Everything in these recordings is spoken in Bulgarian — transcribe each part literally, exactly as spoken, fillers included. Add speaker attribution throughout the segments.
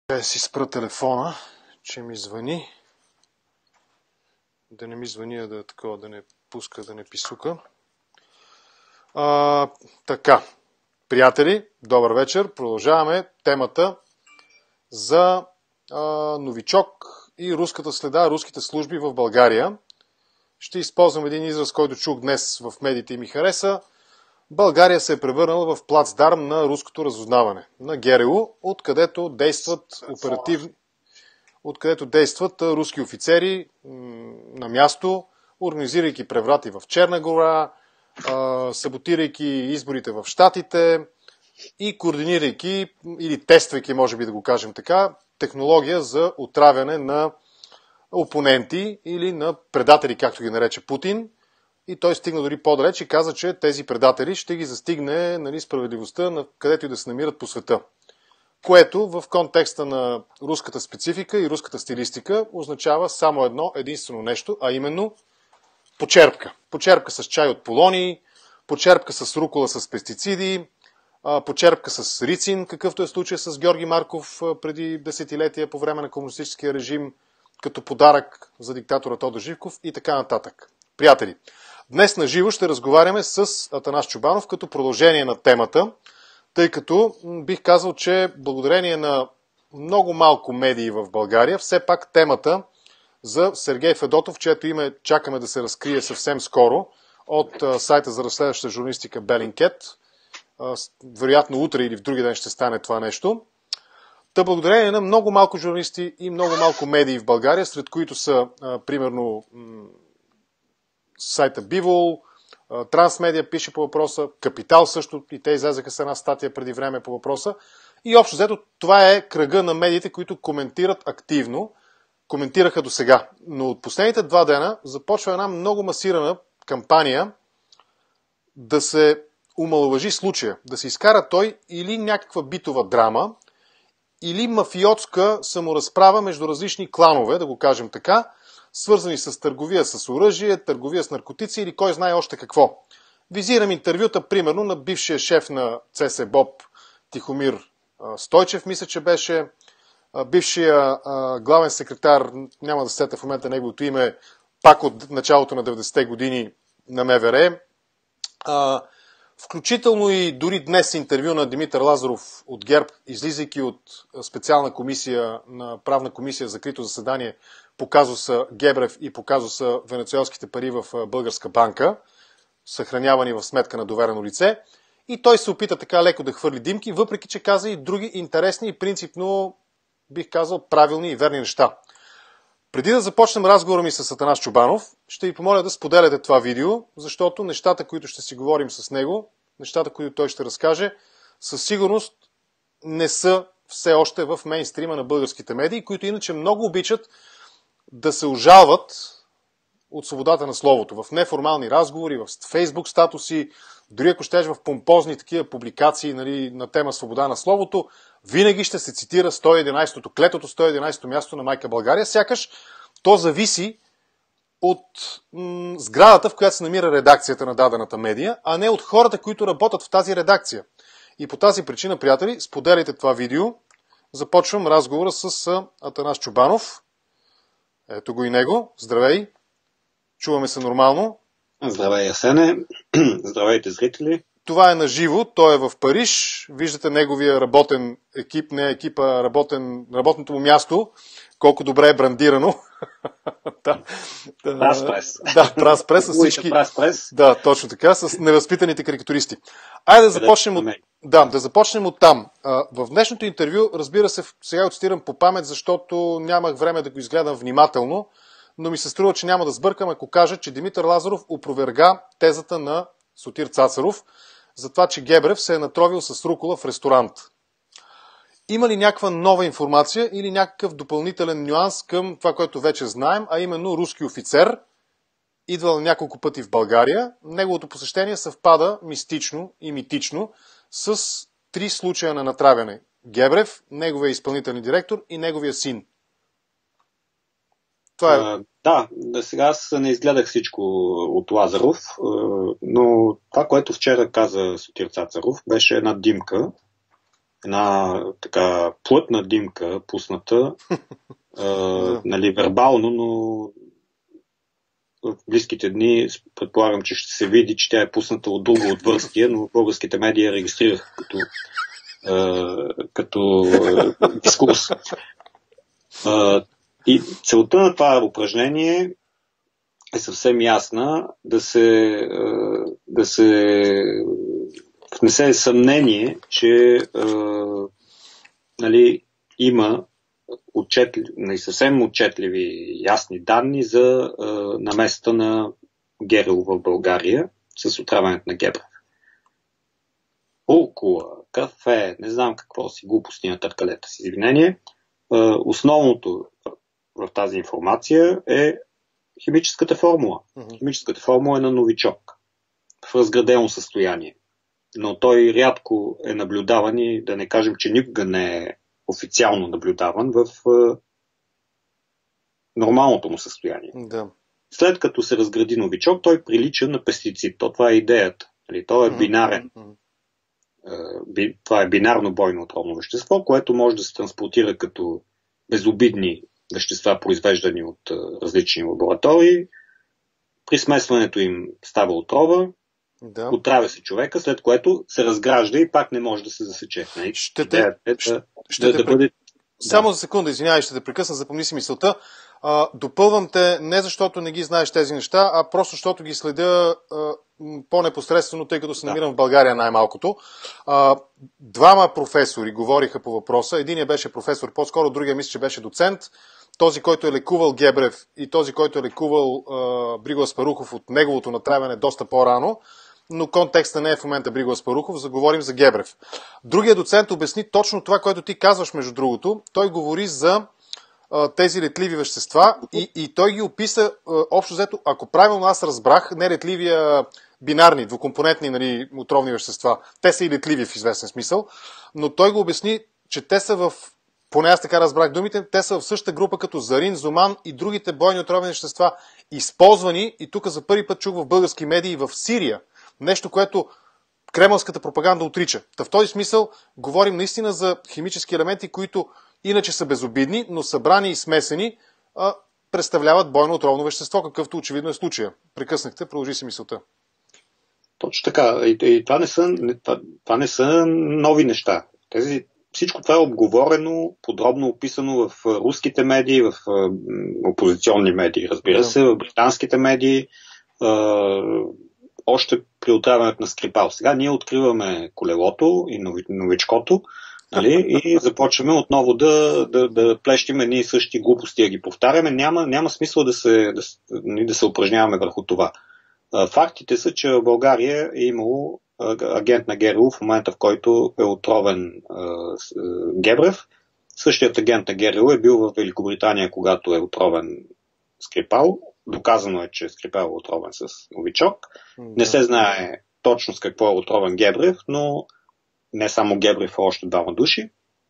Speaker 1: Да си спра телефона, че ми звъни. Да не ми звъни, а да, такова, да не пуска, да не писука. А, така, приятели, добър вечер. Продължаваме темата за а, новичок и руската следа, руските служби в България. Ще използвам един израз, който чух днес в медиите и ми хареса. България се е превърнала в плацдарм на руското разузнаване, на ГРУ, откъдето действат оперативни, откъдето действат руски офицери на място, организирайки преврати в Черна гора, саботирайки изборите в Щатите и координирайки или тествайки, може би да го кажем така, технология за отравяне на опоненти или на предатели, както ги нарече Путин. И той стигна дори по-далеч и каза, че тези предатели ще ги застигне, нали, справедливостта, на където и да се намират по света. Което в контекста на руската специфика и руската стилистика означава само едно единствено нещо, а именно почерпка. Почерпка с чай от полоний, почерпка с рукола с пестициди, почерпка с рицин, какъвто е случай с Георги Марков преди десетилетия по време на комунистическия режим, като подарък за диктатора Тодор Живков и така нататък. Приятели, днес на живо ще разговаряме с Атанас Чобанов като продължение на темата, тъй като бих казал, че благодарение на много малко медии в България, все пак темата за Сергей Федотов, чието име чакаме да се разкрие съвсем скоро от сайта за разследваща журналистика Белинкет, вероятно утре или в други ден ще стане това нещо. Та благодарение на много малко журналисти и много малко медии в България, сред които са, примерно, сайта Бивол, Трансмедия пише по въпроса, Капитал също, и те излезаха с една статия преди време по въпроса. И общо взето това е кръга на медиите, които коментират активно, коментираха до сега. Но от последните два дена започва една много масирана кампания да се омаловажи случая, да се изкара той или някаква битова драма, или мафиотска саморазправа между различни кланове, да го кажем така, свързани с търговия с оръжие, търговия с наркотици или кой знае още какво. Визирам интервюта, примерно, на бившия шеф на ЦС БОП Тихомир Стойчев, мисля, че беше, бившия главен секретар, няма да се сетя в момента неговото име, пак от началото на деветдесетте години на МВР. Включително и дори днес интервю на Димитър Лазаров от ГЕРБ, излизайки от специална комисия, на правна комисия, закрито заседание по казуса Гебрев и по казуса венецуелските пари в българска банка, съхранявани в сметка на доверено лице. И той се опита така леко да хвърли димки, въпреки че каза и други интересни и принципно, бих казал, правилни и верни неща. Преди да започнем разговора ми с Атанас Чобанов, ще ви помоля да споделяте това видео, защото нещата, които ще си говорим с него, нещата, които той ще разкаже, със сигурност не са все още в мейнстрима на българските медии, които иначе много обичат да се ожалват от свободата на словото. В неформални разговори, в фейсбук статуси, дори ако щеш в помпозни такива публикации, нали, на тема свобода на словото, винаги ще се цитира сто и единайсето, клетото сто и единайсето място на Майка България, сякаш то зависи от м- сградата, в която се намира редакцията на дадената медия, а не от хората, които работят в тази редакция. И по тази причина, приятели, споделяйте това видео. Започвам разговора с Атанас Чобанов. Ето го и него. Здравей! Чуваме се нормално.
Speaker 2: Здравей, Асене. Здравейте, зрители.
Speaker 1: Това е на живо. Той е в Париж. Виждате неговия работен екип, не екипа, работен, работното му място. Колко добре е брандирано.
Speaker 2: да, праспрес.
Speaker 1: Да, праспрес с всички.
Speaker 2: Праспрес.
Speaker 1: Да, точно така, с невъзпитаните карикатуристи. Айде да започнем от... Да, да започнем от там. В днешното интервю, разбира се, сега го цитирам по памет, защото нямах време да го изгледам внимателно, но ми се струва, че няма да сбъркам, ако кажа, че Димитър Лазаров опроверга тезата на Сотир Цацаров за това, че Гебрев се е натровил с рукола в ресторант. Има ли някаква нова информация или някакъв допълнителен нюанс към това, което вече знаем, а именно руски офицер, идвал няколко пъти в България, неговото посещение съвпада мистично и митично с три случая на натравяне. Гебрев, неговия изпълнителен директор и неговия син. Това е...
Speaker 2: А, да, сега аз не изгледах всичко от Лазаров, но това, което вчера каза Сотир Цацаров, беше една димка, една така плътна димка, пусната, а, нали, вербално, но в близките дни предполагам, че ще се види, че тя е пусната от друго отвърстие, но българските медии я регистрираха като, а, като а, дискурс. А, и целта на това упражнение е съвсем ясна, да се, да се внесе съмнение, че а, нали, има отчетли, съвсем отчетливи ясни данни за а, намесата на ГРУ в България с отравянето на Гебрев. Улкула, кафе, не знам какво си, глупости на търкалета с извинение. А, основното в тази информация е химическата формула. Mm-hmm. Химическата формула е на новичок в разградено състояние. Но той рядко е наблюдаван и да не кажем, че никога не е официално наблюдаван в е, нормалното му състояние.
Speaker 1: Да.
Speaker 2: След като се разгради новичок, той прилича на пестицид. То това е идеята. Той е бинарен. Mm-hmm. Е, това е бинарно бойно отровно вещество, което може да се транспортира като безобидни вещества, произвеждани от е, различни лаборатории. При смесването им става отрова, да. Отравя се човека, след което се разгражда и пак не може да се засече.
Speaker 1: Ще те, е, ще, да, ще да, те да бъде... Само да. За секунда, извинявай, ще те прекъсна, запомни си мисълта. А, допълвам те не защото не ги знаеш тези неща, а просто защото ги следя а, по-непосредствено, тъй като се намирам да. В България най-малкото. А, двама професори говориха по въпроса. Единият беше професор, по-скоро другия мисля, че беше доцент. Този, който е лекувал Гебрев и този, който е лекувал а, Бриго Аспарухов от неговото натравяне доста по-рано, но контекста не е в момента Бриго Аспарухов, заговорим за Гебрев. Другия доцент обясни точно това, което ти казваш, между другото. Той говори за а, тези летливи вещества и, и той ги описа а, общо взето, ако правилно аз разбрах, не летливия бинарни, двукомпонентни, нали, отровни вещества. Те са и летливи в известен смисъл, но той го обясни, че те са в, поне аз така разбрах думите, те са в същата група като зарин, зоман и другите бойни отровни вещества, използвани, и тук за първи път чух в български медии, в Сирия. Нещо, което кремълската пропаганда отрича. Та в този смисъл говорим наистина за химически елементи, които иначе са безобидни, но събрани и смесени а, представляват бойно отровно вещество, какъвто очевидно е случая. Прекъснахте, продължи си мисълта.
Speaker 2: Точно така. И, и това, не са, това, това не са нови неща. Тези, всичко това е обговорено, подробно описано в руските медии, в а, опозиционни медии, разбира да. се, в британските медии, а, още при отравянето на Скрипал. Сега ние откриваме колелото и новичкото, нали, и започваме отново да, да, да плещим едни и същи глупости, да ги повтаряме. Няма, няма смисъл да се, да, да се упражняваме върху това. Фактите са, че в България е имало агент на ГРУ в момента, в който е отровен Гебрев. Същият агент на ГРУ е бил в Великобритания, когато е отровен Скрипал. Доказано е, че Скрипал е отровен с новичок. Да. Не се знае точно с какво е отровен Гебрев, но не само Гебрев, а още двама души.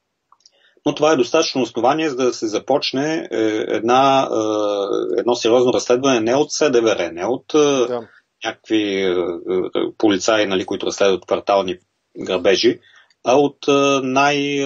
Speaker 2: Но това е достатъчно основание, за да се започне една, едно сериозно разследване не от СДВР, не от да. някакви полицаи, нали, които разследват квартални грабежи, а от най,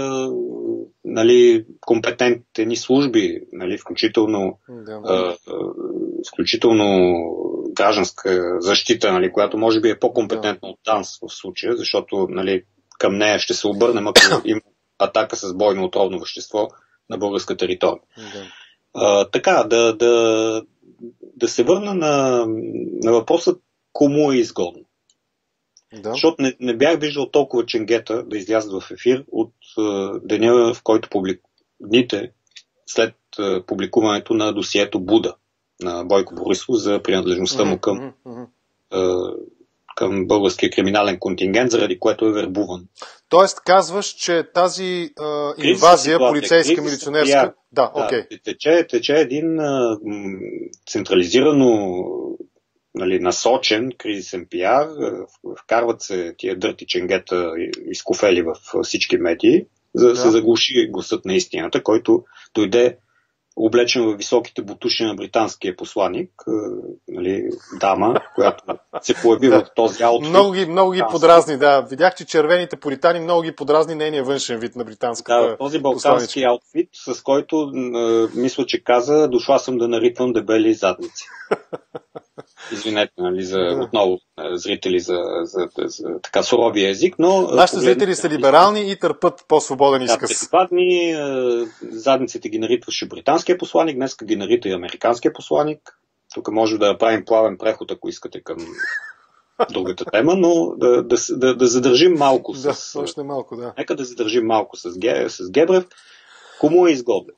Speaker 2: нали, компетентните ни служби, нали, включително, да. включително гражданска защита, нали, която може би е по-компетентна да. от ДАНС в случая, защото, нали, към нея ще се обърнем, ако има атака с бойно отровно вещество на българска територия. Да. А, така, да, да, да се върна на, на въпроса кому е изгодно. Да. Защото не, не бях виждал толкова ченгета да излязат в ефир от uh, деня, в който публик... дните след uh, публикуването на досието Буда на Бойко Борисов за принадлежността му към, uh, към българския криминален контингент, заради което е вербуван.
Speaker 1: Тоест казваш, че тази uh, инвазия ситуация, полицейска, милиционерска... Да, окей. Okay.
Speaker 2: Да, тече, тече един uh, централизирано, нали, насочен кризисен пиар, вкарват се тия дърти ченгета изкофели в всички медии, за да се заглуши гласът на истината, който дойде облечен в високите бутуши на британския посланник, нали, дама, която се появи
Speaker 1: да.
Speaker 2: в този аутфит.
Speaker 1: Много ги, много ги подразни, да. Видях, че червените пуритани много ги подразни нейния външен вид на британската
Speaker 2: Да, този балкански аутфит, с който е, мисля, че каза, дошла съм да наритвам дебели задници. Извинете, нали, за, да. Отново зрители за, за, за, за така суровия език, но...
Speaker 1: Нашите зрители са либерални и търпат по-свободен изказ.
Speaker 2: Да, дни задниците ги наритваше британския посланик, днес ги нарита и американския посланик. Тук може да правим плавен преход, ако искате, към другата тема, но да, да, да, да задържим малко с...
Speaker 1: Да, още малко, да.
Speaker 2: Нека да задържим малко с, с Гебрев. Кому е изгодно?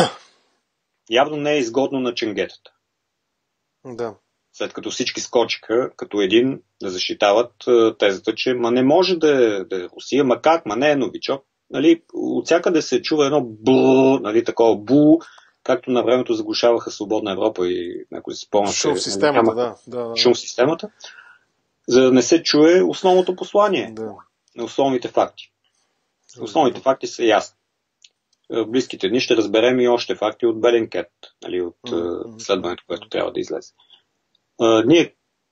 Speaker 2: Явно не е изгодно на ченгетата.
Speaker 1: Да. След
Speaker 2: като всички скочиха като един да защитават uh, тезата, че ма не може да е, да е Русия, ма как, ма не е новичок. Нали, от всякъде се чува едно бу, нали, такова бу, както на времето заглушаваха Свободна Европа и някой си спомняте.
Speaker 1: Шум в системата, нали, да, да, да.
Speaker 2: Шум в системата, за да не се чуе основното послание
Speaker 1: да.
Speaker 2: на основните факти. Основните факти са ясни. В близките дни ще разберем и още факти от Беленкет, нали, от mm-hmm. следването, което трябва да излезе. Uh, ние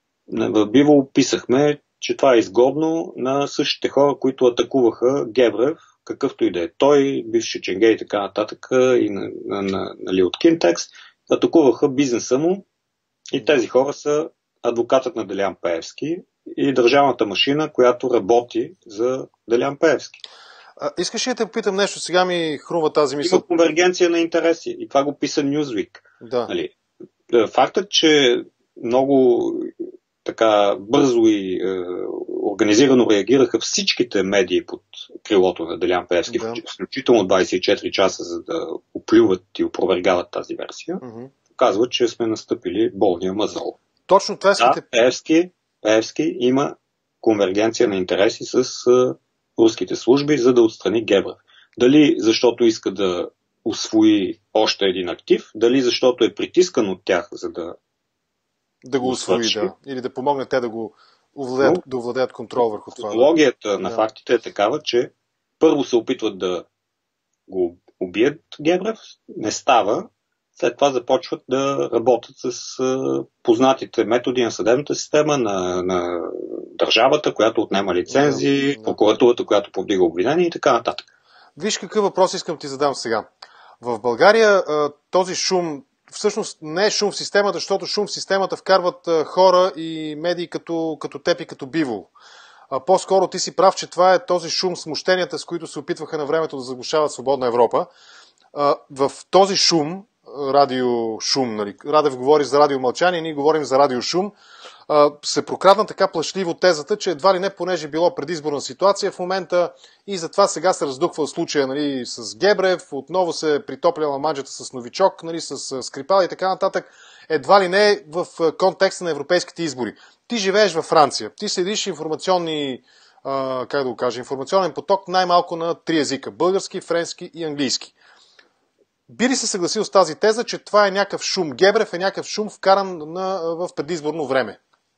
Speaker 2: в Биво описахме, че това е изгодно на същите хора, които атакуваха Гебрев, какъвто и да е той, бивши Ченге и така нататък, и на, на, на, нали, от Кинтекс, атакуваха бизнеса му и тези хора са адвокатът на Делян Пеевски и държавната машина, която работи за Делян Пеевски.
Speaker 1: А, искаш ли да те попитам нещо? Сега ми хрумва тази мисъл.
Speaker 2: Има конвергенция на интереси и това го писа Newsweek.
Speaker 1: Да.
Speaker 2: Нали? Фактът, че много така бързо и е, организирано реагираха всичките медии под крилото на Делян Пеевски, да. Включително двайсет и четири часа, за да оплюват и опровергават тази версия, mm-hmm. показва, че сме настъпили болния мазол.
Speaker 1: Точно това искате...
Speaker 2: Да, Пеевски, Пеевски има конвергенция на интереси с е, руските служби, за да отстрани Гебрев. Дали защото иска да усвои още един актив, дали защото е притискан от тях, за да
Speaker 1: да го усвои, да. Или да помогне те да го овладеят, да овладеят контрол върху това.
Speaker 2: Технологията
Speaker 1: да.
Speaker 2: на фактите е такава, че първо се опитват да го убият Гебрев, не става, след това започват да работят с uh, познатите методи на съдебната система, на, на държавата, която отнема лицензии, да, да. Прокуратурата, която повдига обвинения и така нататък.
Speaker 1: Виж какъв въпрос искам ти задам сега. В България този шум всъщност не е шум в системата, защото шум в системата вкарват а, хора и медии като, като теб и като Биво. А, по-скоро ти си прав, че това е този шум, смущенията, с които се опитваха на времето да заглушават Свободна Европа. А, в този шум, радиошум, нали, Радев говори за радиомълчание, ние говорим за радиошум, а, се прокрадна така плашливо тезата, че едва ли не, понеже било предизборна ситуация в момента и затова сега се раздухва случая, нали, с Гебрев, отново се притопляла манджата с Новичок, нали, с Скрипал и така нататък, едва ли не в контекста на европейските избори. Ти живееш във Франция, ти следиш информационни, а, как да го кажа, информационен поток най-малко на три езика – български, френски и английски. Би ли се съгласил с тази теза, че това е някакъв шум? Гебрев е някакъв шум вкаран на, в предизборно време?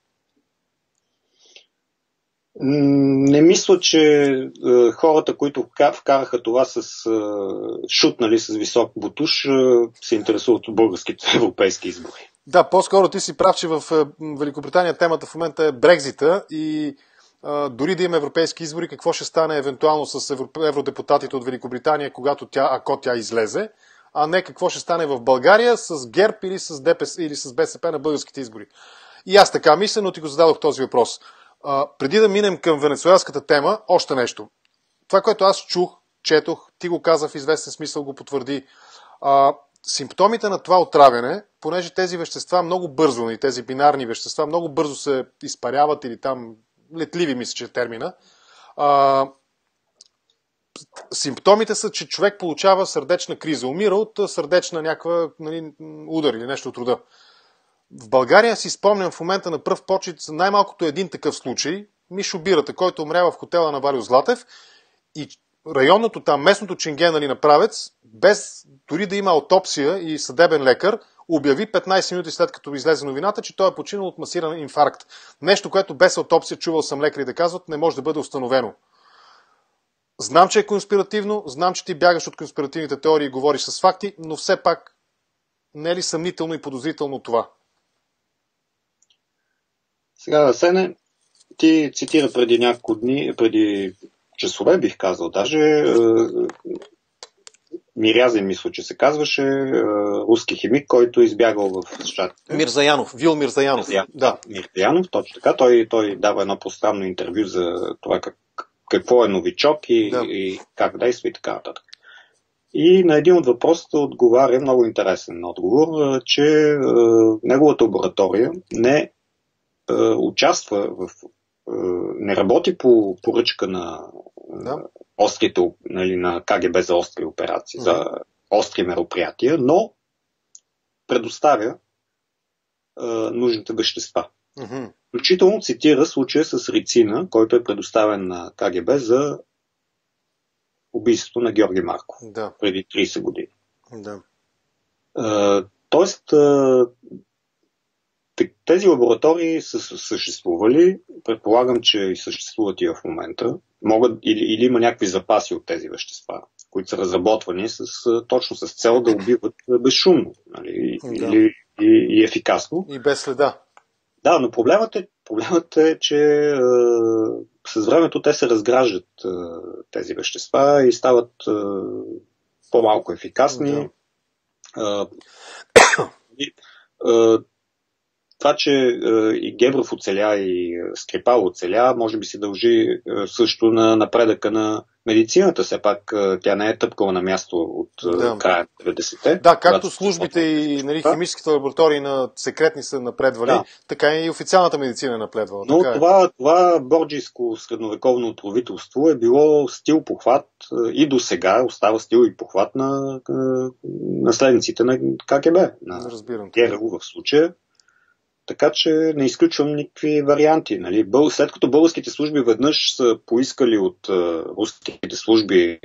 Speaker 2: Не мисля, че е, хората, които вкараха това с е, шут, нали, с висок бутуш, е, се интересуват от българските европейски избори.
Speaker 1: Да, по-скоро ти си прав, че в е, Великобритания темата в момента е Брекзита и е, дори да има европейски избори, какво ще стане евентуално с евродепутатите от Великобритания, когато тя, ако тя излезе, а не какво ще стане в България с ГЕРБ или с ДПС или с БСП на българските избори. И аз така мисля, но ти го зададох този въпрос. А, преди да минем към венецуелската тема, още нещо. Това, което аз чух, четох, ти го каза в известен смисъл, го потвърди. А, симптомите на това отравяне, понеже тези вещества много бързо, и тези бинарни вещества много бързо се изпаряват или там летливи, мисля, че е термина, а, симптомите са, че човек получава сърдечна криза. Умира от сърдечна някаква, нали, удар или нещо от рода. В България си спомням в момента на пръв почет най-малкото един такъв случай. Мишо Бирата, който умрява в хотела на Валио Златев и районното там, местното ченге, нали, на Правец, без дори да има аутопсия и съдебен лекар, обяви петнайсет минути след като излезе новината, че той е починал от масиран инфаркт. Нещо, което без аутопсия, чувал съм лекари да казват, не може да бъде установено. Знам, че е конспиративно, знам, че ти бягаш от конспиративните теории и говориш с факти, но все пак Не е ли съмнително и подозрително това?
Speaker 2: Сега, Сене, ти цитира преди няколко дни, преди часове бих казал, даже е, Мирязин, мисля, че се казваше, е, руски химик, който избягал в щатите.
Speaker 1: Мирзаянов, Вил Мирзаянов.
Speaker 2: Мирзаянов,
Speaker 1: да.
Speaker 2: Мирзаянов, точно така. Той, той дава едно пространно интервю за това как, какво е новичок и,
Speaker 1: да.
Speaker 2: и как действа и така нататък. И на един от въпросите отговаря много интересен отговор, че е, неговата лаборатория не е, участва в е, не работи по поръчка на
Speaker 1: да.
Speaker 2: острите, нали, на КГБ за остри операции, mm-hmm. за остри мероприятия, но предоставя е, нужните вещества.
Speaker 1: Mm-hmm.
Speaker 2: Включително цитира случая с рицина, който е предоставен на КГБ за убийството на Георги Марков
Speaker 1: да.
Speaker 2: преди трийсет години.
Speaker 1: Да.
Speaker 2: Е, тоест, е, тези лаборатории са съществували, предполагам, че и съществуват и в момента, могат или, или има някакви запаси от тези вещества, които са разработвани с, точно с цел да убиват безшумно, нали, да. или и, и ефикасно.
Speaker 1: И без следа.
Speaker 2: Да, но проблемът е, проблемът е че е, с времето те се разграждат е, тези вещества и стават е, по-малко ефикасни. Да. Е, е, Това, че е, и Гебров оцеля, и Скрипал оцеля, може би се дължи е, също на напредъка на медицината. Все пак е, тя не е тъпкала на място от е,
Speaker 1: да.
Speaker 2: края на деветдесетте.
Speaker 1: Да, както службите и нали, химическите лаборатории на секретни са напредвали, да. Така и официалната медицина е напредвала.
Speaker 2: Но
Speaker 1: така
Speaker 2: това, това борджийско средновековно отровителство е било стил похват и до сега остава стил и похват на е, наследниците на КГБ, на ГРУ в случая. Така че не изключвам никакви варианти. Нали. След като българските служби веднъж са поискали от uh, руските служби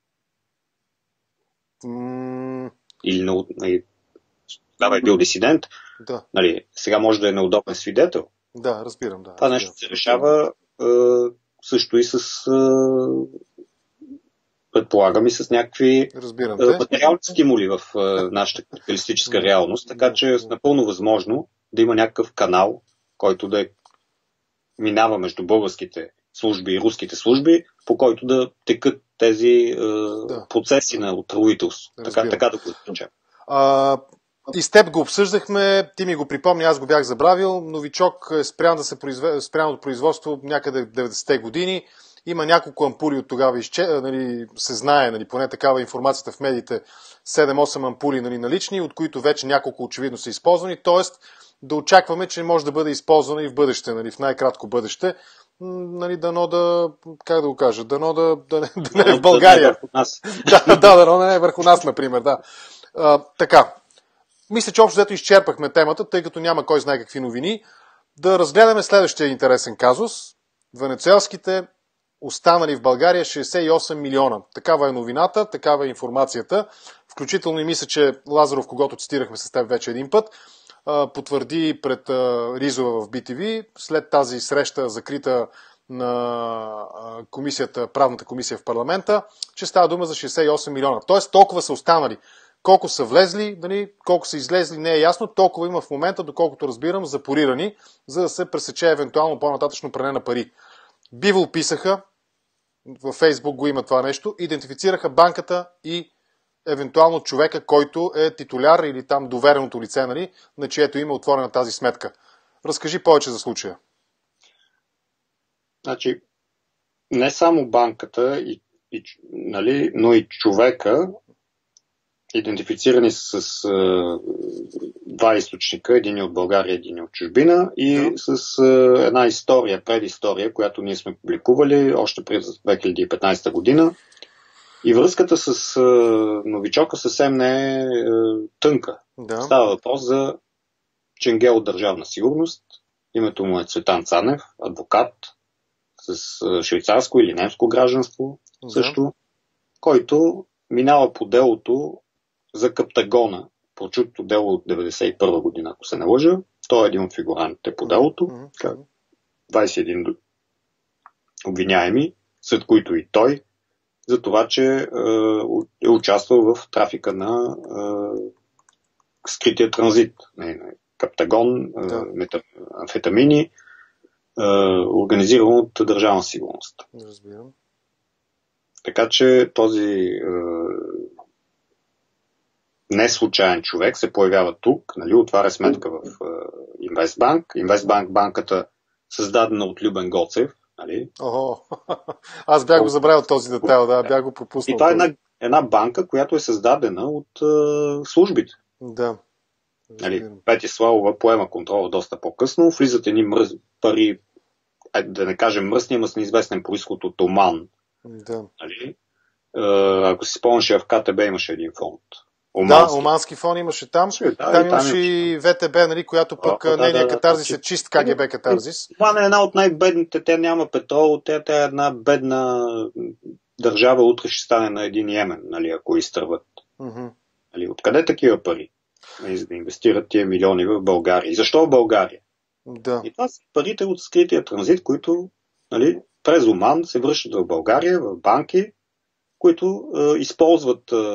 Speaker 1: mm.
Speaker 2: или на, нали, тогава е бил дисидент,
Speaker 1: да.
Speaker 2: Нали, сега може да е неудобен свидетел.
Speaker 1: Да, разбирам. Да,
Speaker 2: Това нещо се решава uh, също и с uh, предполагам и с някакви uh, материални стимули в uh, нашата капиталистическа реалност, така че е напълно възможно да има някакъв канал, който да е, минава между българските служби и руските служби, по който да текат тези е, да. процеси на отравителство. Така, така да го изключам.
Speaker 1: И с теб го обсъждахме, ти ми го припомни, аз го бях забравил. Новичок е спрян да се произве... спрян от производство някъде в деветдесетте години. Има няколко ампули от тогава, изче... нали, се знае, нали, поне такава информацията в медиите, седем-осем ампули нали, налични, от които вече няколко очевидно са използвани, т.е. да очакваме, че може да бъде използвана и в бъдеще, нали, в най-кратко бъдеще. Нали, дано да, как да го кажа, дано да, да, не, да не е в България. Да, да, дано да не е върху нас, например, да. А, така, мисля, че общо взето изчерпахме темата, тъй като няма кой знае какви новини. Да разгледаме следващия интересен казус. Венецуелските останали в България шейсет и осем милиона. Такава е новината, такава е информацията. Включително и мисля, че Лазаров, когато цитирахме с теб вече един път, потвърди пред Ризова в Би Ти Ви, след тази среща закрита на комисията, правната комисия в парламента, че става дума за шейсет и осем милиона. Тоест толкова са останали. Колко са влезли, дали, колко са излезли, не е ясно. Толкова има в момента, доколкото разбирам, запорирани, за да се пресече евентуално по-нататъчно пране на пари. Бивол писаха, във Фейсбук го има това нещо, идентифицираха банката и евентуално човека, който е титуляр или там довереното лице, нали, на чието име е отворена тази сметка. Разкажи повече за случая.
Speaker 2: Значи, не само банката, и, и, нали, но и човека, идентифицирани с, с а, два източника, един от България, един от чужбина, и yeah. с а, една история, предистория, която ние сме публикували още през две хиляди и петнадесета година. И връзката с а, новичока съвсем не е а, тънка. Да. Става въпрос за ченге от Държавна сигурност. Името му е Цветан Цанев, адвокат с а, швейцарско или немско гражданство да. също, който минава по делото за Каптагона, прочутото дело от деветдесет и първа година, ако се не лъжа. Той е един от фигурантите по делото. Mm-hmm. двадесет и един обвиняеми, след които и той, за това, че е участвал в трафика на е, скрития транзит. Каптагон, да. мета, амфетамини, организирано от Държавна сигурност.
Speaker 1: Разбирам.
Speaker 2: Така че този не случайен човек се появява тук, нали, отваря сметка в Инвестбанк. Инвестбанк, банката създадена от Любен Гоцев. Нали?
Speaker 1: Ого, аз бях го забравил този детайл, да, бях го пропуснал.
Speaker 2: И това е една, една банка, която е създадена от е, службите.
Speaker 1: Да.
Speaker 2: Нали, Пети Славова поема контрола доста по-късно, влизат едни мръз, пари, да не кажем мръсни, ама с неизвестен произход от Оман.
Speaker 1: Да.
Speaker 2: Нали? Е, ако си спомняш, в КТБ имаше един фонд.
Speaker 1: Омански. Да, омански фон имаше там. Да, там имаше и ВТБ, нали, която пък а, нейният да, катарзис да, е чист КГБ катарзис.
Speaker 2: Това е една от най-бедните, тя няма петрол, тя, тя е една бедна държава, утре ще стане на един Йемен, нали, ако изтърват.
Speaker 1: Mm-hmm.
Speaker 2: Нали, откъде такива пари? Нали, за да инвестират тия милиони в България. И защо в България?
Speaker 1: Да.
Speaker 2: И това са парите от скрития транзит, които, нали, през Оман се връщат в България, в банки, които е, използват е,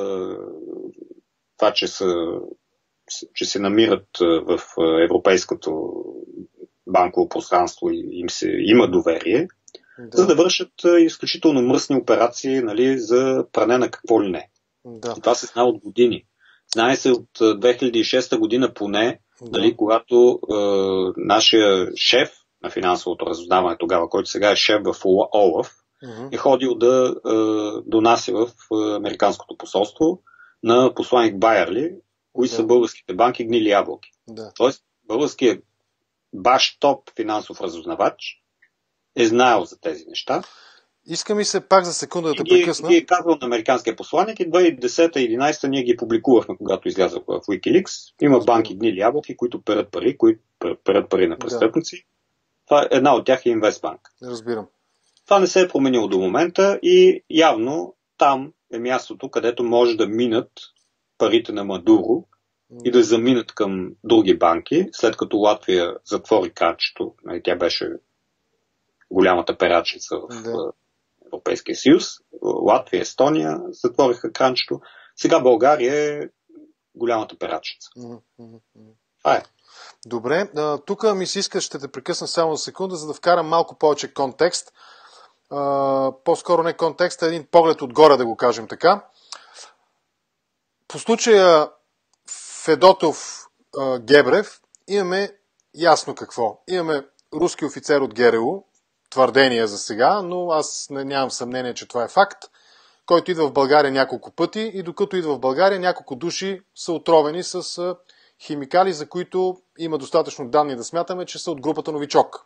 Speaker 2: това, че, са, че се намират в европейското банково пространство и им се има доверие, да. За да вършат изключително мръсни операции, нали, за пране на какво ли не.
Speaker 1: Да.
Speaker 2: И това се знае от години. Знае се от две хиляди и шеста година поне, да. Нали, когато е, нашия шеф на финансовото разузнаване тогава, който сега е шеф в ОЛАФ, uh-huh. е ходил да е, донася в американското посолство на посланик Байерли, кои да. Са българските банки гнили ябълки.
Speaker 1: Да.
Speaker 2: Тоест, българският баш топ финансов разузнавач е знаел за тези неща.
Speaker 1: Иска ми се пак за секунда да те
Speaker 2: ги,
Speaker 1: прекъсна.
Speaker 2: Ги е казал на американския посланик и две хиляди и десета - единадесета ние ги публикувахме, когато излязах в Wikileaks. Има банки гнили ябълки, които перат пари, които перат пари на престъпници. Да. Това, една от тях е Инвестбанк.
Speaker 1: Разбирам.
Speaker 2: Това не се е променило до момента и явно там е мястото, където може да минат парите на Мадуро и да заминат към други банки, след като Латвия затвори кранчето. Тя беше голямата перачница в да. Европейския съюз. Латвия, Естония затвориха кранчето. Сега България е голямата перачница. Това е.
Speaker 1: Добре, тук ми се иска, ще те прекъсна само за секунда, за да вкарам малко повече контекст. Uh, по-скоро не контекст, а един поглед отгоре, да го кажем така. По случая Федотов uh, Гебрев имаме ясно какво. Имаме руски офицер от ГРУ, твърдение за сега, но аз не, нямам съмнение, че това е факт, който идва в България няколко пъти и докато идва в България няколко души са отровени с uh, химикали, за които има достатъчно данни да смятаме, че са от групата Новичок.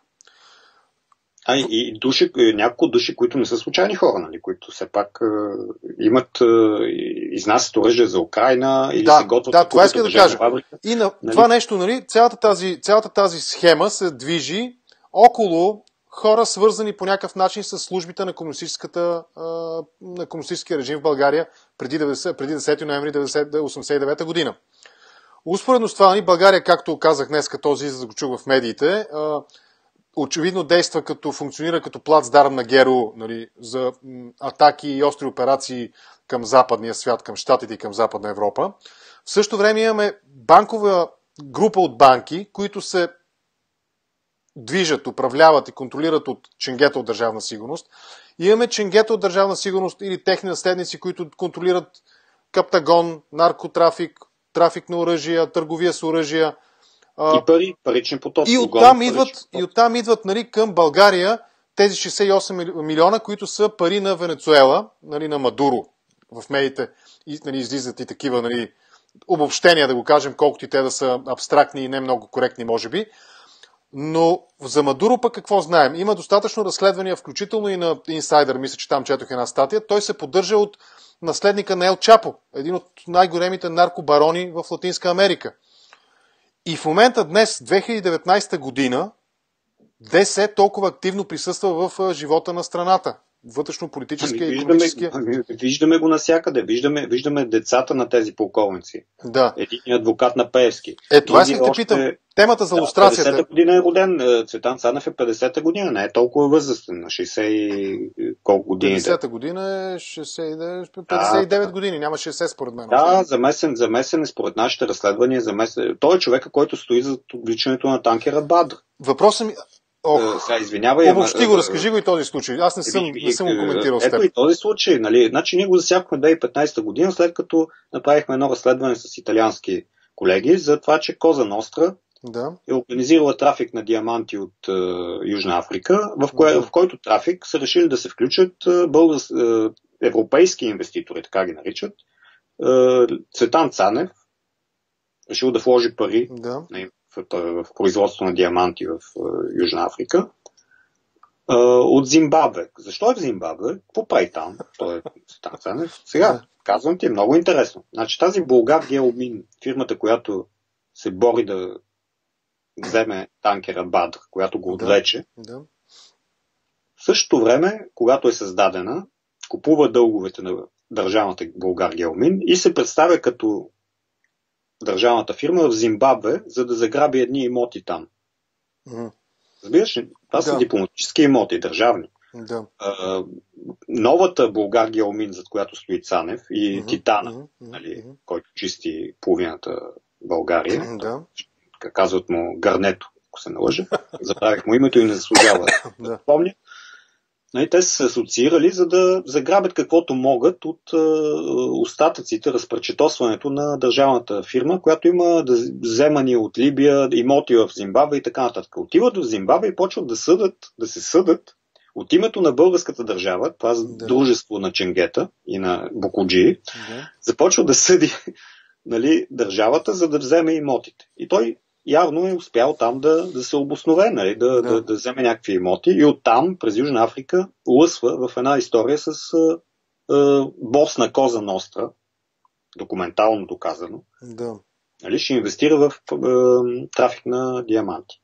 Speaker 2: А и души, няколко души, които не са случайни хора, нали, които все пак е, имат, е, изнасят оръжие за Украйна или
Speaker 1: да,
Speaker 2: се готвят
Speaker 1: да, това иска да кажа.
Speaker 2: фабрика.
Speaker 1: И на
Speaker 2: нали?
Speaker 1: Това нещо, нали, цялата тази, цялата тази схема се движи около хора, свързани по някакъв начин с службите на, комунистическата, на комунистическия режим в България преди, деветдесети, преди десети ноември осемдесет и девета година. Успоредно с това, нали, България, както казах днес, този израз го чух в медиите, очевидно действа като, функционира като плацдарм на ГРУ, нали, за м, атаки и остри операции към западния свят, към Щатите и към Западна Европа. В същото време имаме банкова група от банки, които се движат, управляват и контролират от ченгета от Държавна сигурност. И имаме ченгета от Държавна сигурност или техни наследници, които контролират каптагон, наркотрафик, трафик на оръжия, търговия с оръжия.
Speaker 2: И пари, парични потоци.
Speaker 1: И оттам идват, и оттам идват, нали, към България тези шейсет и осем милиона, които са пари на Венецуела, нали, на Мадуро. В медиите, нали, излизат и такива, нали, обобщения, да го кажем, колкото и те да са абстрактни и не много коректни, може би. Но за Мадуро пък какво знаем? Има достатъчно разследвания, включително и на Инсайдър, мисля, че там четох една статия. Той се поддържа от наследника на Ел Чапо, един от най-големите наркобарони в Латинска Америка. И в момента днес, две хиляди и деветнадесета година, ДС толкова активно присъства в живота на страната. вътрешно-политическия и
Speaker 2: виждаме,
Speaker 1: икономическия.
Speaker 2: виждаме го навсякъде. Виждаме, виждаме децата на тези полковници.
Speaker 1: Да.
Speaker 2: Един адвокат на Пеевски.
Speaker 1: Е, това искам те
Speaker 2: още...
Speaker 1: питам. Темата за
Speaker 2: да,
Speaker 1: лустрацията.
Speaker 2: петдесета година е роден. Цветан Цанев е петдесета година. Не е толкова възрастен. На шейсет и колко години.
Speaker 1: петдесета година е шейсет и девет, петдесет и девет да, години. Няма шейсет според мен.
Speaker 2: Да, замесен, замесен е според нашите разследвания. Замесен... Той е човека, който стои за отвличането на танкера Бадр.
Speaker 1: Въпросът ми... Ох,
Speaker 2: сега, извинявай,
Speaker 1: обобщи го, разкажи го и този случай. Аз не съм, не съм го коментирал с теб.
Speaker 2: Ето и този случай, нали? Значи ние го засякохме две хиляди и петнадесета година, след като направихме едно разследване с италиански колеги за това, че Коза Ностра
Speaker 1: да.
Speaker 2: е организирала трафик на диаманти от е, Южна Африка, в, кое, да. в който трафик са решили да се включат е, българс, е, европейски инвеститори, така ги наричат. Е, Цветан Цанев решил да вложи пари
Speaker 1: да.
Speaker 2: в, в, в производство на диаманти в е, Южна Африка. От Зимбабве. Защо е в Зимбабве? Какво прави там? Той е Цветан Цанев. Сега, yeah. казвам ти, е много интересно. Значи тази Булгар Геомин, фирмата, която се бори да вземе танкера Бадр, която го отвлече,
Speaker 1: yeah. Yeah.
Speaker 2: в същото време, когато е създадена, купува дълговете на държавната Булгар Геомин и се представя като държавната фирма в Зимбабве, за да заграби едни имоти там.
Speaker 1: Mm.
Speaker 2: Разбираш ли? Това са да. дипломатически имоти, държавни.
Speaker 1: Да.
Speaker 2: А, новата Булгар Геомин, зад която стои Цанев, и mm-hmm. Титана, mm-hmm. нали, mm-hmm. който чисти половината България.
Speaker 1: Да.
Speaker 2: Казват му Гарнето, ако се налъжа. Забравих му името и не заслужава да помня. Нали, те са се асоциирали, за да заграбят каквото могат от а, остатъците, разпречетосването на държавната фирма, която има да вземани от Либия, имоти в Зимбабве и така нататък. Отиват в Зимбабве и почват да съдат, да се съдат от името на българската държава, това да. дружество на Ченгета и на Бокуджи, да. започва да съди нали, държавата, за да вземе имотите. И той явно е успял там да, да се обоснове, нали, да, да. Да, да вземе някакви имоти и оттам, през Южна Африка, лъсва в една история с а, а, бос на Коза Ностра, документално доказано.
Speaker 1: Да.
Speaker 2: Нали, ще инвестира в а, трафик на диаманти.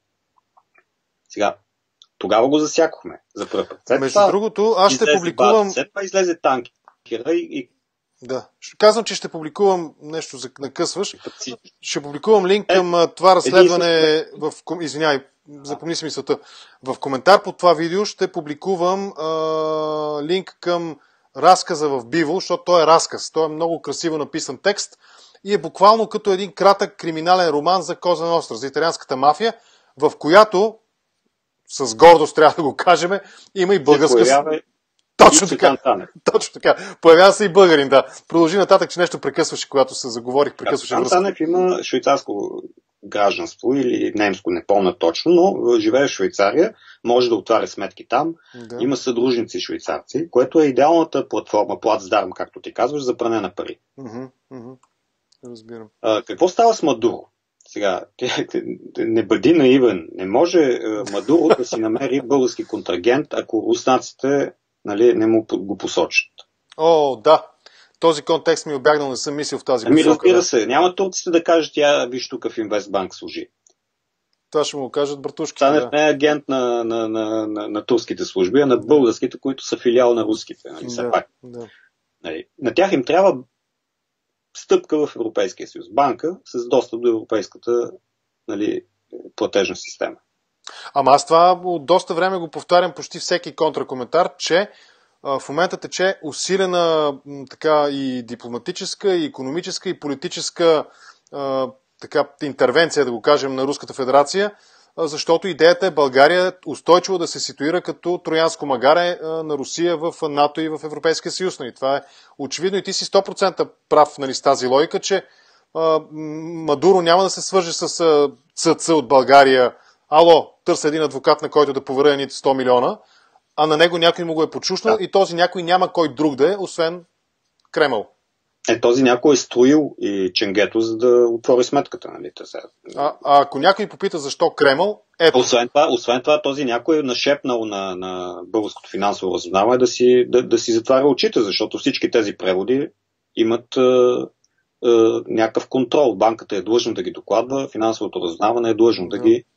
Speaker 2: Сега, тогава го засякохме за първ път.
Speaker 1: Между това, другото, аз ще публикувам...
Speaker 2: След това излезе танкера и, и
Speaker 1: Да. Казвам, че ще публикувам нещо, за накъсваш. Ще публикувам линк към е, това разследване в... Извинявай, запомни си мисълта. В коментар под това видео ще публикувам а, линк към разказа в Биво, защото той е разказ. Той е много красиво написан текст и е буквално като един кратък криминален роман за Коза Ностра, за италианската мафия, в която, с гордост трябва да го кажем, има и българска... Точно така. Точно така. Появява се и българин, да. Продължи нататък, че нещо прекъсваше, когато се заговорих, прекъсваше връзка.
Speaker 2: Цанев има швейцарско гражданство или немско, не помня точно, но живее в Швейцария, може да отваря сметки там, да. Има съдружници швейцарци, което е идеалната платформа, плацдарм, както ти казваш, за пране на пари.
Speaker 1: Uh-huh, uh-huh. Разбирам.
Speaker 2: А, какво става с Мадуро? Сега, не бъди наивен. Не може Мадуро да си намери български контрагент, ако руснаците нали, не му го посочат.
Speaker 1: О, да. Този контекст ми обягнал, не съм мислил в тази
Speaker 2: посока. Ами разбира
Speaker 1: да.
Speaker 2: се, няма турците да кажат, тя виж тук в Инвестбанк служи.
Speaker 1: Това ще му го кажат братушките.
Speaker 2: Цанев
Speaker 1: да.
Speaker 2: не е агент на, на, на, на, на турските служби, а на българските, които са филиал на руските. Нали,
Speaker 1: да,
Speaker 2: пак.
Speaker 1: да.
Speaker 2: Нали, на тях им трябва стъпка в Европейския съюз. Банка с достъп до европейската нали, платежна система.
Speaker 1: Ама аз това от доста време го повтарям почти всеки контракоментар, че а, в момента тече усилена м, така и дипломатическа, и икономическа, и политическа а, така, интервенция, да го кажем, на Руската федерация, а, защото идеята е България устойчиво да се ситуира като троянско магаре а, на Русия в НАТО и в Европейския съюз. Нали. Това е очевидно и ти си сто процента прав нали, с тази логика, че а, Мадуро няма да се свърже с а, ЦЦ от България. Ало, търся един адвокат, на който да поверя едните сто милиона, а на него някой му го е почушнал да. И този някой няма кой друг да е, освен Кремъл.
Speaker 2: Е, този някой е строил и Ченгето, за да отвори сметката, нали?
Speaker 1: А, а ако някой попита защо Кремъл, ето.
Speaker 2: Освен това, освен това този някой е нашепнал на, на българското финансово разузнаване да си, да, да си затваря очите, защото всички тези преводи имат е, е, някакъв контрол. Банката е длъжна да ги докладва, финансовото разузнаване е длъжно да, да ги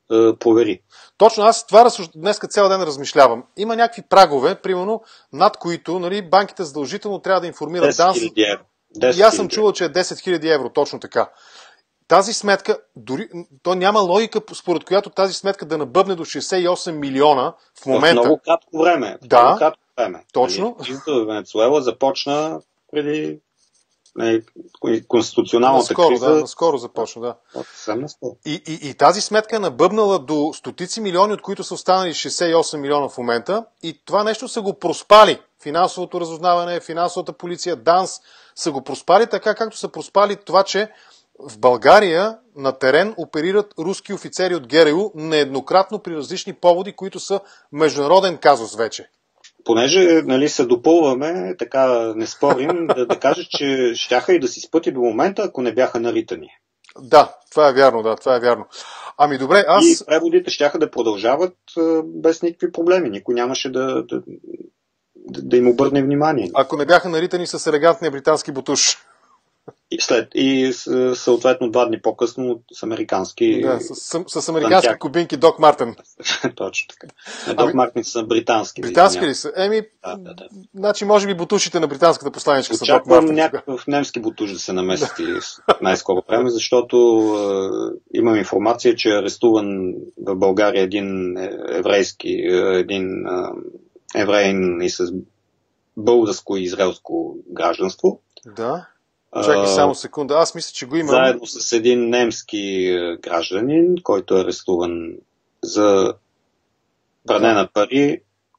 Speaker 2: е, провери.
Speaker 1: Точно, аз това днес цял ден размишлявам. Има някакви прагове, примерно, над които, нали, банките задължително трябва да информират ДАНС.
Speaker 2: десет хиляди евро.
Speaker 1: И аз съм чувал, че е десет хиляди евро, точно така. Тази сметка, дори, то няма логика, според която тази сметка да набъбне до шейсет и осем милиона в момента.
Speaker 2: В много кратко време. В
Speaker 1: да,
Speaker 2: много кратко време.
Speaker 1: точно.
Speaker 2: Кризата в Венецуела започна преди не, конституционалната
Speaker 1: наскоро,
Speaker 2: криза.
Speaker 1: Да, наскоро започна, да.
Speaker 2: Съвсем наскоро.
Speaker 1: И, и, и тази сметка е набъбнала до стотици милиони, от които са останали шейсет и осем милиона в момента. И това нещо са го проспали. Финансовото разузнаване, финансовата полиция, ДАНС са го проспали, така както са проспали това, че в България на терен оперират руски офицери от ГРУ нееднократно при различни поводи, които са международен казус вече.
Speaker 2: Понеже, нали, се допълваме, така не спорим, да, да кажа, че щяха и да си спъти до момента, ако не бяха наритани.
Speaker 1: Да, това е вярно, да, това е вярно. Ами добре, аз...
Speaker 2: И преводите щяха да продължават а, без никакви проблеми. Никой нямаше да, да, да, да им обърне внимание.
Speaker 1: Ако не бяха наритани с елегантния британски бутуш.
Speaker 2: И, след, и съответно два дни по-късно с американски...
Speaker 1: Да, с, с, с американски тантяк. Кубинки Док Мартен.
Speaker 2: Точно така. Док ами, Мартен са британски.
Speaker 1: Британски ли са? Еми,
Speaker 2: да, да, да.
Speaker 1: Значи може би бутушите на британската посланичка са Док Мартен.
Speaker 2: Очаквам някакъв немски бутуш да се намести най-скоро време, защото е, имам информация, че е арестуван в България един еврейски, един е, евреин и с българско и израелско гражданство.
Speaker 1: Да. Чакай само секунда. Аз мисля, че го имам.
Speaker 2: Заедно с един немски гражданин, който е арестуван за пране на пари.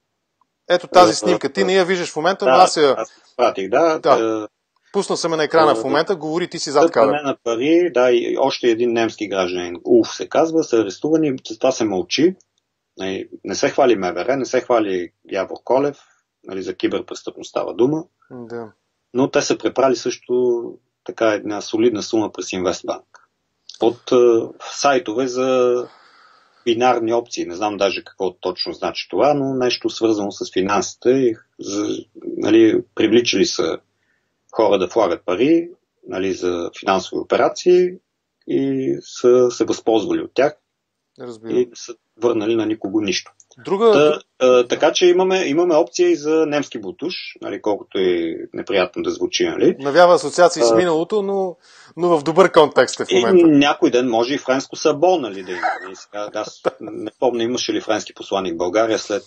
Speaker 1: Ето тази снимка. Ти не я виждаш в момента,
Speaker 2: да,
Speaker 1: но аз я...
Speaker 2: аз пратих, да.
Speaker 1: да. Пуснал съм на екрана в момента, говори ти си зад кадър.
Speaker 2: Пране на пари, да, и още един немски гражданин, Уф се казва, са арестувани, с това се мълчи. Не се хвали МВР, не се хвали Явор Колев, нали, за киберпрестъпност става дума.
Speaker 1: Да.
Speaker 2: Но те са препрали също така една солидна сума през Инвестбанк. От е, сайтове за бинарни опции. Не знам даже какво точно значи това, но нещо свързано с финансите. И, за, нали, привличали са хора да влагат пари, нали, за финансови операции и са се възползвали от тях.
Speaker 1: Разбирам.
Speaker 2: И са върнали на никого нищо.
Speaker 1: Друга...
Speaker 2: Та, а, така че имаме, имаме опция и за немски бутуш, нали, колкото е неприятно да звучи. Нали.
Speaker 1: Навява асоциации а... с миналото, но, но в добър контекст е в момента.
Speaker 2: И някой ден може и френско сабо, нали, да има. Нали. Сега, аз не помня, имаше ли френски посланик в България след,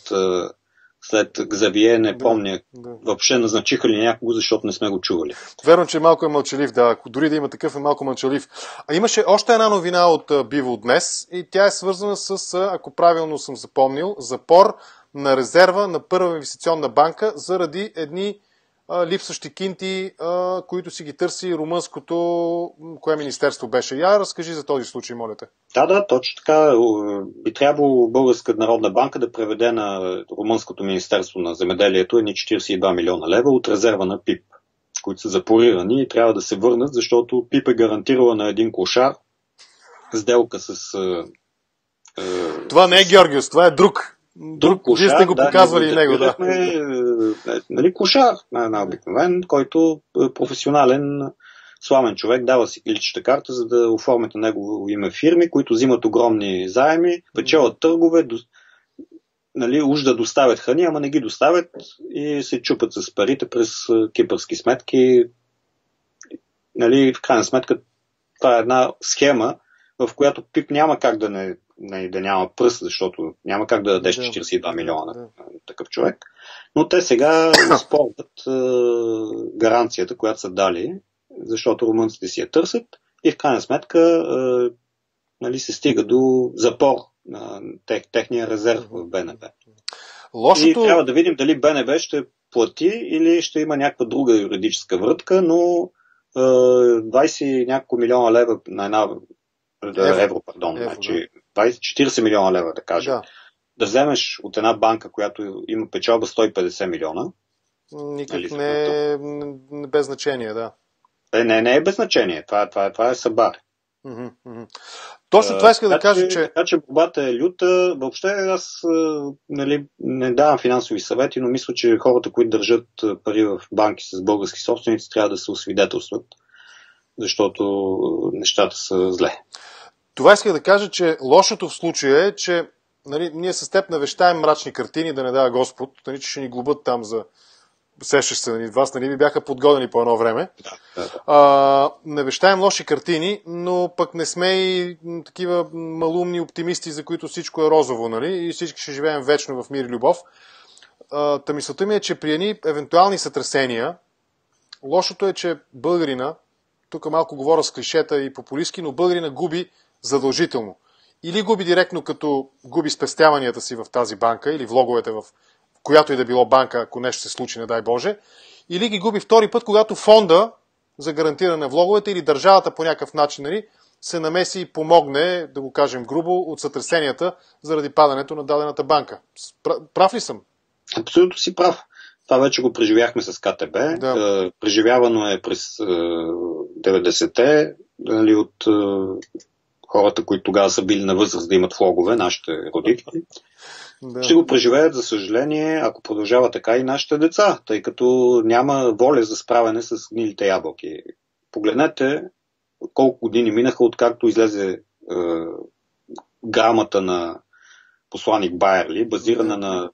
Speaker 2: след Гзавие, не помня. Да, да. Въобще назначиха ли някого, защото не сме го чували.
Speaker 1: Верно, че малко е мълчалив, да. Дори да има такъв, е малко мълчалив. А имаше още една новина от Биво днес и тя е свързана с, ако правилно съм запомнил, запор на резерва на Първа инвестиционна банка заради едни а, липсващи кинти, а, които си ги търси румънското, кое министерство беше. Я разкажи за този случай, моля те.
Speaker 2: Да, да, точно така. Би трябвало Българска народна банка да преведе на румънското министерство на земеделието едни четиридесет и два милиона лева от резерва на ПИП, които са запорирани и трябва да се върнат, защото ПИП е гарантирала на един клошар сделка с... Е,
Speaker 1: това не е Георгиус, това е друг. Друг клошар. Вие сте го показвали да, и него, да.
Speaker 2: Нали, клошар, най-обикновен, който е професионален сламен човек, дава си личната карта, за да оформят на негово име фирми, които взимат огромни заеми, печелят търгове, до, нали, уж да доставят храни, ама не ги доставят и се чупат с парите през кипърски сметки. Нали, в крайна сметка това е една схема, в която ПИП няма как да не, не да няма пръст, защото няма как да дадеш четиридесет и два милиона на такъв човек. Но те сега спорват е, гаранцията, която са дали, защото румънците си я търсят и в крайна сметка е, нали, се стига до запор на тех, техния резерв в БНБ. Лошото... И трябва да видим дали БНБ ще плати или ще има някаква друга юридическа врътка, но е, двайсет и няколко милиона лева на една евро, евро пардон, евро, значи двайсет четирийсет милиона лева, да кажем. Да. Да вземеш от една банка, която има печалба сто и петдесет милиона.
Speaker 1: Никак нали, не е без значение, да.
Speaker 2: Е, не, не е без значение. Това, това, това е събар.
Speaker 1: Mm-hmm, mm-hmm. Точно това иска да кажа, че...
Speaker 2: Така че борбата е люта. Въобще аз нали, не давам финансови съвети, но мисля, че хората, които държат пари в банки с български собственици, трябва да се освидетелстват, защото нещата са зле.
Speaker 1: това исках да кажа, че лошото в случая е, че нали, ние с теб навещаем мрачни картини, да не дава Господ, нали, че ще ни глобат там за... Сещаш се, нали, вас нали, ми бяха подгодени по едно време.
Speaker 2: Да, да.
Speaker 1: А, навещаем лоши картини, но пък не сме и такива малумни оптимисти, за които всичко е розово, нали, и всички ще живеем вечно в мир и любов. А, та мисълта ми е, че при едни евентуални сътресения, лошото е, че българина, тук малко говоря с клишета и популистки, но българина губи задължително. Или губи директно, като губи спестяванията си в тази банка, или влоговете в която и да било банка, ако нещо се случи, не дай Боже, или ги губи втори път, когато фонда за гарантиране на влоговете или държавата по някакъв начин нали, се намеси и помогне, да го кажем грубо, от сътресенията заради падането на дадената банка. Прав ли съм?
Speaker 2: Абсолютно си прав. Това вече го преживяхме с КТБ.
Speaker 1: Да.
Speaker 2: Преживявано е през деветдесетте нали, от хората, които тогава са били на възраст да имат влогове, нашите родители. Да. Ще го преживеят, за съжаление, ако продължава така и нашите деца, тъй като няма воля за справяне с гнилите ябълки. Погледнете колко години минаха, откакто излезе е, грамата на посланик Байерли, базирана да. на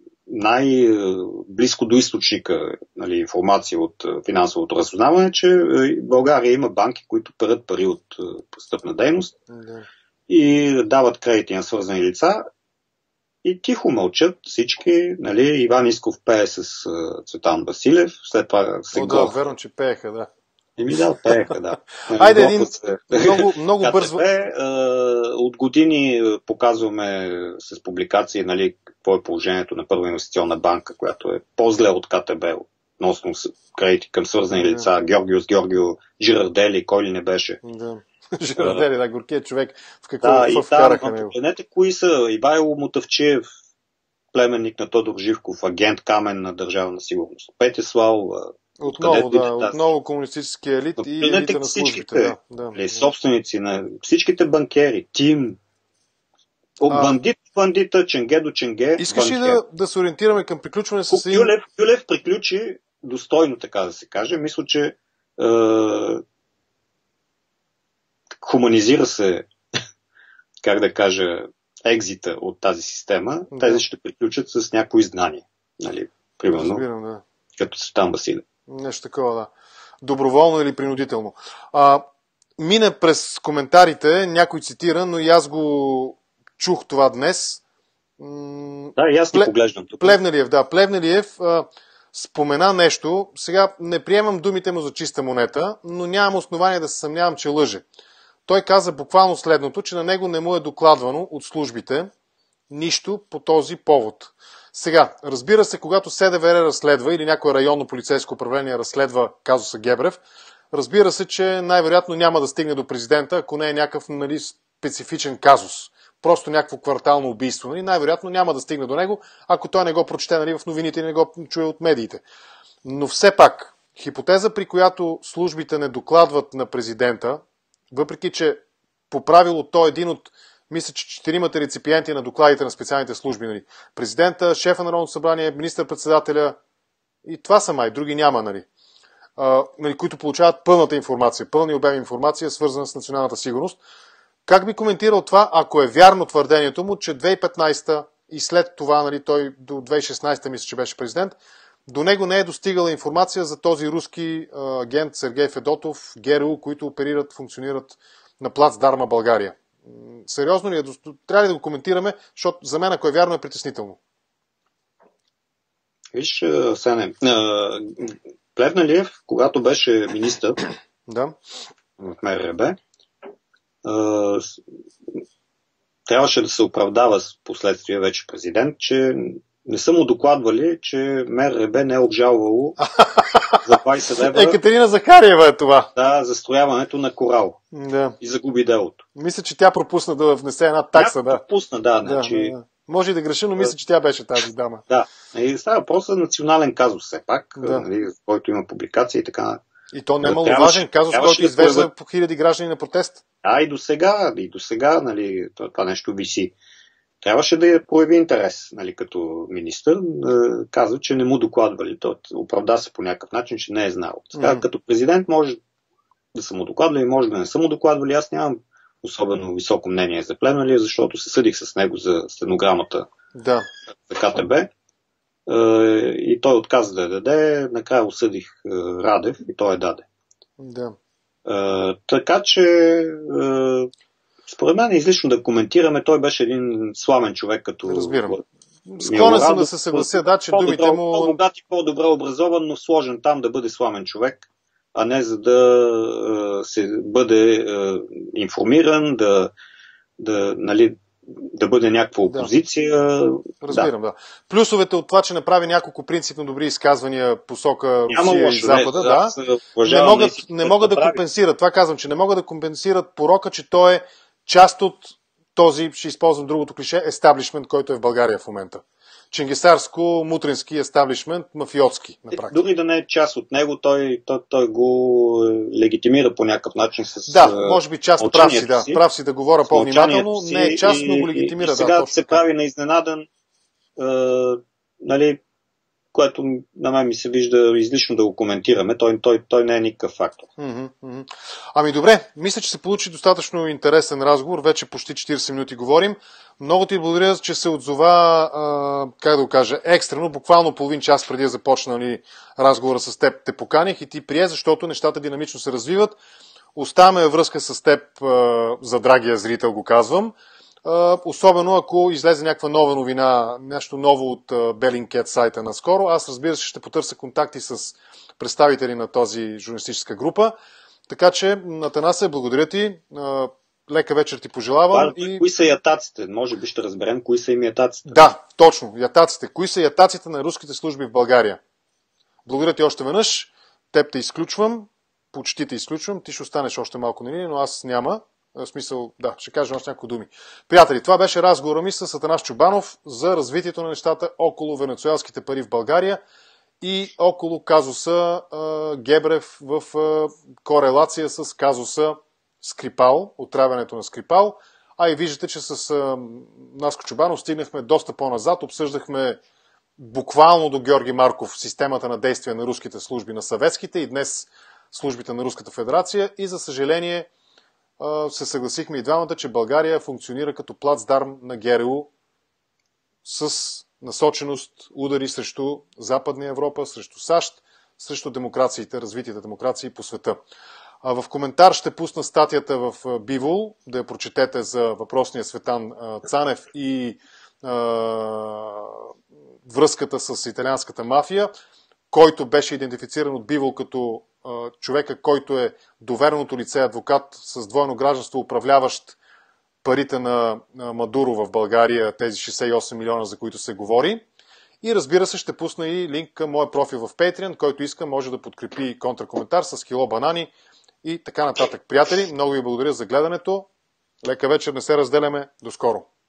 Speaker 2: най-близко до източника нали, информация от финансовото разузнаване, че България има банки, които перат пари от престъпна дейност да. и дават кредити на свързани лица и тихо мълчат всички. Нали, Иван Исков пее с Цветан Василев, след това се
Speaker 1: О, да, верно, че пееха, да.
Speaker 2: Еми да, пееха, да.
Speaker 1: Айде, един много, много бързо.
Speaker 2: От години показваме с публикации, нали, какво е положението на Първа инвестиционна банка, която е по-зле от КТБ, относно кредити към свързани yeah. лица, Георгиос, Георгио, Жирардели, кой ли не беше.
Speaker 1: Да. Жирардели, да, горкият човек. В какво
Speaker 2: да,
Speaker 1: в вкараха
Speaker 2: него? Погледнете кои са. Ивайло Мутавчиев, племенник на Тодор Живков, агент Камен на Държавна сигурност. Петислав,
Speaker 1: Отново, да, отново комунистически елит но, и елита на службите. Да, да.
Speaker 2: Собственици на всичките банкери, Тим, от а... бандит бандита, ченге до ченге.
Speaker 1: Искаш ли да, да се ориентираме към приключване с един...
Speaker 2: Гюлев, Гюлев приключи достойно, така да се каже. Мисля, че е... хуманизира се, как да кажа, екзита от тази система. Да. Тези ще приключат с някои знания. Нали? Примерно,
Speaker 1: разбирам, да.
Speaker 2: като Цветан Василев.
Speaker 1: Нещо такова, да. Доброволно или принудително. А, мине през коментарите, някой цитира, но и аз го чух това днес.
Speaker 2: Да, и аз не Пле... поглеждам тук.
Speaker 1: Плевнелиев, да. Плевнелиев а, спомена нещо. Сега не приемам думите му за чиста монета, но нямам основание да се съмнявам, че лъже. Той каза буквално следното, че на него не му е докладвано от службите нищо по този повод. Сега, разбира се, когато СДВР разследва или някое районно полицейско управление разследва казуса Гебрев, разбира се, че най-вероятно няма да стигне до президента, ако не е някакъв нали, специфичен казус. Просто някакво квартално убийство. Нали? Най-вероятно няма да стигне до него, ако той не го прочете нали, в новините и не го чуе от медиите. Но все пак, хипотеза, при която службите не докладват на президента, въпреки че по правило той е един от мисля, че четиримата реципиенти на докладите на специалните служби. Нали. Президента, шефа на Народното събрание, министър-председателя и това са май, други няма, нали. А, нали, които получават пълната информация, пълния обем информация, свързана с националната сигурност. Как би коментирал това, ако е вярно твърдението му, че две хиляди и петнадесета и след това, нали, той до две хиляди и шестнадесета мисля, че беше президент, до него не е достигала информация за този руски а, агент Сергей Федотов, ГРУ, които оперират, функционират на плац Дарма, България. Сериозно ли е? Трябва ли да го коментираме, защото за мен, ако е вярно, е притеснително?
Speaker 2: Виж, Сене, Плевнелиев, когато беше министър
Speaker 1: да.
Speaker 2: в МРРБ, трябваше да се оправдава с последствие вече президент, че не са му докладвали, че МРРБ не е обжалвало за двадесет лева.
Speaker 1: Екатерина Захариева е това.
Speaker 2: Да, застрояването на Корал.
Speaker 1: Да.
Speaker 2: И загуби делото.
Speaker 1: Мисля, че тя пропусна да внесе една такса. Тя
Speaker 2: да. пропусна, да.
Speaker 1: да,
Speaker 2: значи...
Speaker 1: да. Може и да греша, но мисля, че тя беше тази дама.
Speaker 2: Да. И става въпрос за национален казус все пак,
Speaker 1: да.
Speaker 2: нали, в който има публикация и така.
Speaker 1: И то немаловажен казус, който извежда да... по хиляди граждани на протест.
Speaker 2: А, и до сега, и до сега, нали, това нещо виси. Трябваше да я прояви интерес, нали, като министър. Казва, че не му докладвали. Той оправда се по някакъв начин, че не е знал. Сега, mm. като президент може да са му докладвали, може да не са му докладвали. Аз нямам особено високо мнение за Плевнелиев, защото се съдих с него за стенограмата
Speaker 1: да.
Speaker 2: за КТБ. И той отказа да я даде, накрая осъдих Радев и той я даде.
Speaker 1: Да.
Speaker 2: Така че според мен е излишно да коментираме, той беше един сламен човек като...
Speaker 1: Разбирам. Склонен съм да се съглася, да, че думите му...
Speaker 2: По-богат и по-добре образован, но сложен там да бъде сламен човек, а не за да се бъде информиран, да, да, нали, да бъде някаква опозиция. Да.
Speaker 1: Разбирам, да. да. Плюсовете от това, че направи няколко принципно добри изказвания посока Русия и Запада, да, не могат, не могат да, да компенсират. Това казвам, че не могат да компенсират порока, че той е част от този, ще използвам другото клише, естаблишмент, който е в България в момента. Ченгесарско-мутрински естаблишмент, мафиотски на практика.
Speaker 2: Дори да не е част от него, той, той, той го легитимира по някакъв начин с...
Speaker 1: Да, може би част, прав си, да. Прав си да говоря по-внимателно, не е част, но го легитимира.
Speaker 2: И, и, и сега да, се прави на изненадан, е, нали, което на мен ми се вижда излишно да го коментираме. Той, той, той не е никакъв фактор.
Speaker 1: Mm-hmm, mm-hmm. Ами добре, мисля, че се получи достатъчно интересен разговор. Вече почти четирийсет минути говорим. Много ти благодаря, че се отзова, а, как да го кажа, екстрено, буквално половин час преди да започна нали, разговора с теб. Те поканих и ти прие, защото нещата динамично се развиват. Оставаме връзка с теб, а, за драгия зрител го казвам. Uh, особено ако излезе някаква нова новина, нещо ново от uh, Bellingcat сайта наскоро. Аз разбира се ще потърся контакти с представители на този журналистическа група. Така че, Атанасе, благодаря ти. Uh, лека вечер ти пожелавам.
Speaker 2: И... Кои са ятаците? Може би ще разберем кои са им ятаците.
Speaker 1: Да, точно. Ятаците. Кои са ятаците на руските служби в България? Благодаря ти още веднъж. Теб те изключвам. Почти те изключвам. Ти ще останеш още малко на линия, но аз няма. В смисъл, да, ще кажа още няколко думи. Приятели, това беше разговора ми с Атанас Чобанов за развитието на нещата около венецуелските пари в България и около казуса а, Гебрев в а, корелация с казуса Скрипал, отравянето на Скрипал. А и виждате, че с а, Наско Чобанов стигнахме доста по-назад, обсъждахме буквално до Георги Марков системата на действие на руските служби, на съветските и днес службите на Руската федерация и за съжаление се съгласихме и двамата, че България функционира като плацдарм на ГРУ с насоченост удари срещу Западна Европа, срещу САЩ, срещу демокрациите, развитите демокрации по света. В коментар ще пусна статията в Бивол, да я прочетете за въпросния Светан Цанев и а, връзката с италианската мафия, който беше идентифициран от Бивол като а, човека, който е довереното лице, адвокат с двойно гражданство, управляващ парите на Мадуро в България, тези шейсет и осем милиона, за които се говори. И разбира се, ще пусна и линк към моя профил в Patreon, който иска, може да подкрепи контракоментар с кило банани и така нататък. Приятели, много ви благодаря за гледането. Лека вечер, не се разделяме. До скоро!